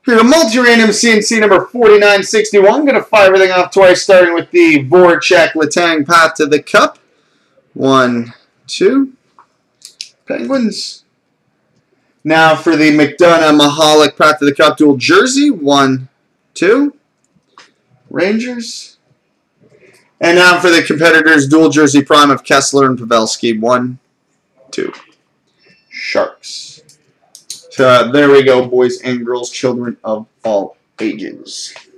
Here, a multi-random C&C number 4961. Going to fire everything off twice, starting with the Voracek Letang Path to the Cup. 1, 2. Penguins. Now for the McDonough Mahalik Path to the Cup dual jersey. 1, 2. Rangers. And now for the competitors dual jersey prime of Kessler and Pavelski. 1, 2. Sharks. So there we go, boys and girls, children of all ages.